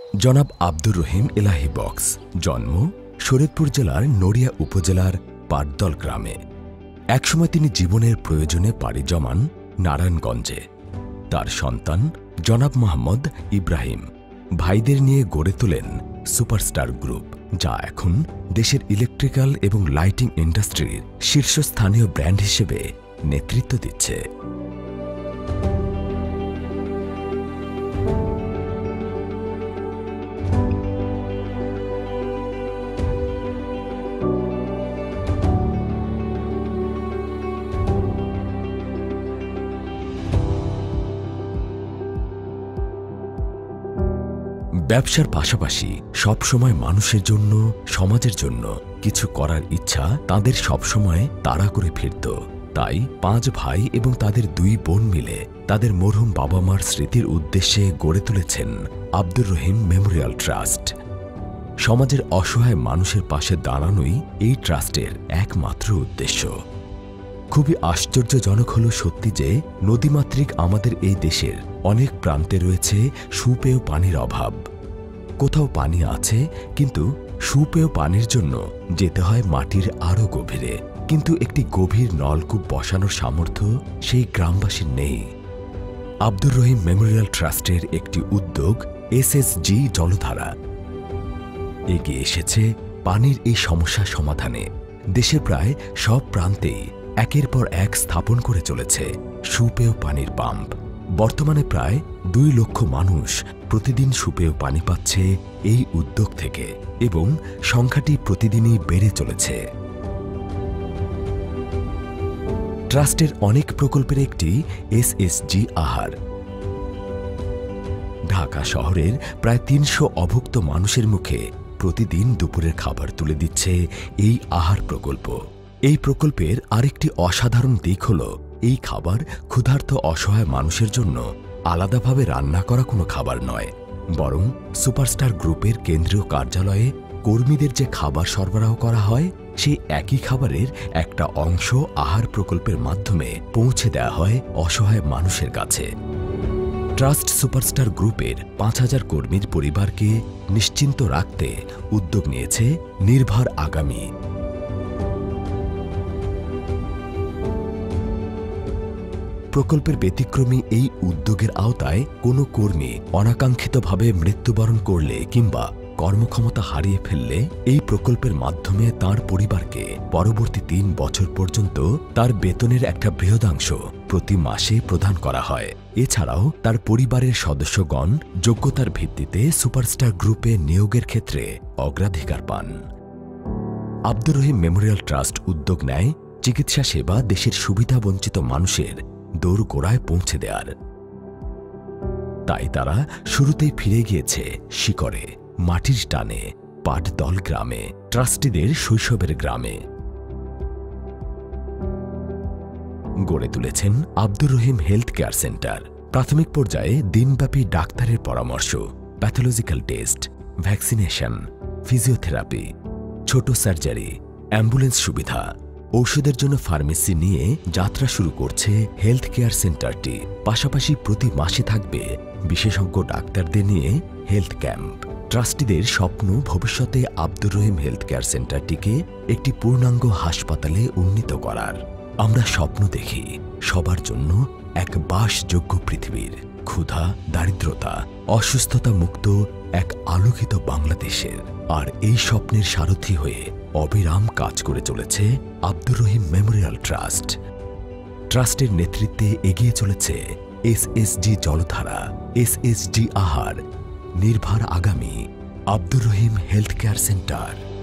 জনাব আব্দুর রহিম এলাহি বক্স জন্ম শরীয়তপুর জেলার নড়িয়া উপজেলার পাটদল গ্রামে। একসময় তিনি জীবনের প্রয়োজনে পাড়ি জমান নারায়ণগঞ্জে। তার সন্তান জনাব মোহাম্মদ ইব্রাহিম ভাইদের নিয়ে গড়ে তোলেন সুপারস্টার গ্রুপ, যা এখন দেশের ইলেকট্রিক্যাল এবং লাইটিং ইন্ডাস্ট্রির শীর্ষস্থানীয় ব্র্যান্ড হিসেবে নেতৃত্ব দিচ্ছে। ব্যবসার পাশাপাশি সবসময় মানুষের জন্য, সমাজের জন্য কিছু করার ইচ্ছা তাদের সবসময় তাড়া করে ফিরত। তাই 5 ভাই এবং তাদের 2 বোন মিলে তাদের মরহুম বাবা মার স্মৃতির উদ্দেশ্যে গড়ে তুলেছেন আব্দুর রহিম মেমোরিয়াল ট্রাস্ট। সমাজের অসহায় মানুষের পাশে দাঁড়ানোই এই ট্রাস্টের একমাত্র উদ্দেশ্য। খুবই আশ্চর্যজনক হল সত্যি যে নদীমাতৃক আমাদের এই দেশের অনেক প্রান্তে রয়েছে সুপেয় পানির অভাব। কোথাও পানি আছে, কিন্তু সুপেয় পানির জন্য যেতে হয় মাটির আরও গভীরে। কিন্তু একটি গভীর নলকূপ বসানোর সামর্থ্য সেই গ্রামবাসীর নেই। আব্দুর রহিম মেমোরিয়াল ট্রাস্টের একটি উদ্যোগ এসএসজি জলধারা এগিয়ে এসেছে পানির এই সমস্যা সমাধানে। দেশের প্রায় সব প্রান্তেই একের পর এক স্থাপন করে চলেছে সুপেয় পানির পাম্প। বর্তমানে প্রায় 2 লক্ষ মানুষ প্রতিদিন সুপেয় পানি পাচ্ছে এই উদ্যোগ থেকে, এবং সংখ্যাটি প্রতিদিনই বেড়ে চলেছে। ট্রাস্টের অনেক প্রকল্পের একটি এসএসজি আহার। ঢাকা শহরের প্রায় 300 অভুক্ত মানুষের মুখে প্রতিদিন দুপুরের খাবার তুলে দিচ্ছে এই আহার প্রকল্প। এই প্রকল্পের আরেকটি অসাধারণ দিক হল, এই খাবার ক্ষুধার্ত অসহায় মানুষের জন্য আলাদাভাবে রান্না করা কোনো খাবার নয়, বরং সুপারস্টার গ্রুপের কেন্দ্রীয় কার্যালয়ে কর্মীদের যে খাবার সরবরাহ করা হয়, সেই একই খাবারের একটা অংশ আহার প্রকল্পের মাধ্যমে পৌঁছে দেওয়া হয় অসহায় মানুষের কাছে। ট্রাস্ট সুপারস্টার গ্রুপের 5000 কর্মীর পরিবারকে নিশ্চিন্ত রাখতে উদ্যোগ নিয়েছে নির্ভর আগামী। প্রকল্পের ব্যতিক্রমী এই উদ্যোগের আওতায় কোনো কর্মী অনাকাঙ্ক্ষিতভাবে মৃত্যুবরণ করলে কিংবা কর্মক্ষমতা হারিয়ে ফেললে এই প্রকল্পের মাধ্যমে তার পরিবারকে পরবর্তী 3 বছর পর্যন্ত তার বেতনের একটা বৃহদাংশ প্রতি মাসে প্রদান করা হয়। এছাড়াও তার পরিবারের সদস্যগণ যোগ্যতার ভিত্তিতে সুপারস্টার গ্রুপে নিয়োগের ক্ষেত্রে অগ্রাধিকার পান। আব্দুর রহিম মেমোরিয়াল ট্রাস্ট উদ্যোগ নেয় চিকিৎসা সেবা দেশের সুবিধাবঞ্চিত মানুষের দোরগোড়ায় পৌঁছে দেওয়ার। তাই তারা শুরুতেই ফিরে গিয়েছে শিকড়ে, মাটির টানে, পাটদল গ্রামে, ট্রাস্টিদের শৈশবের গ্রামে। গড়ে তুলেছেন Abdur Rahim health care centre. প্রাথমিক পর্যায়ে দিনব্যাপী ডাক্তারের পরামর্শ, প্যাথোলজিক্যাল টেস্ট, ভ্যাকসিনেশন, ফিজিওথেরাপি, ছোট সার্জারি, অ্যাম্বুলেন্স সুবিধা, ঔষধের জন্য ফার্মেসি নিয়ে যাত্রা শুরু করছে হেলথ কেয়ার সেন্টারটি। পাশাপাশি প্রতি মাসে থাকবে বিশেষজ্ঞ ডাক্তারদের নিয়ে হেলথ ক্যাম্প। ট্রাস্টিদের স্বপ্ন ভবিষ্যতে আব্দুর রহিম হেলথ কেয়ার সেন্টারটিকে একটি পূর্ণাঙ্গ হাসপাতালে উন্নীত করার। আমরা স্বপ্ন দেখি সবার জন্য এক বাসযোগ্য পৃথিবীর, ক্ষুধা, দারিদ্রতা, অসুস্থতা মুক্ত এক আলোকিত বাংলাদেশের। আর এই স্বপ্নের সারথি হয়ে অবিরাম কাজ করে চলেছে আব্দুর রহিম মেমোরিয়াল ট্রাস্ট। ট্রাস্টের নেতৃত্বে এগিয়ে চলেছে এসএসজি জলধারা, এসএসজি আহার, নির্ভর আগামী, Abdur Rahim health care centre.